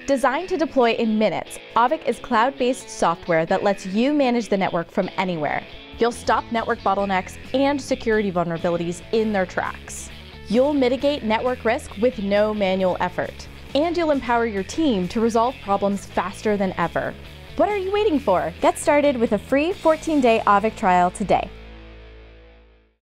Designed to deploy in minutes, Auvik is cloud-based software that lets you manage the network from anywhere. You'll stop network bottlenecks and security vulnerabilities in their tracks. You'll mitigate network risk with no manual effort. And you'll empower your team to resolve problems faster than ever. What are you waiting for? Get started with a free 14-day Auvik trial today.